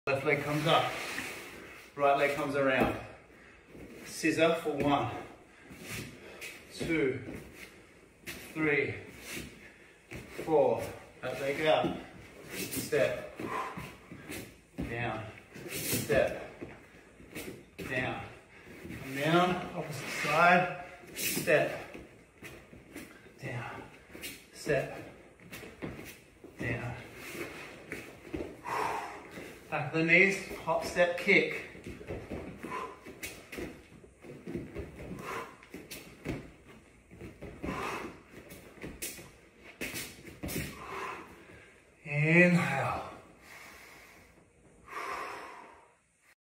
Left leg comes up, right leg comes around. Scissor for 1, 2, 3, 4. That leg out. Step. Down. Step. Down. Come down. Opposite side. Step. Down. Step. Down. Back of the knees. Hop, step, kick. Inhale.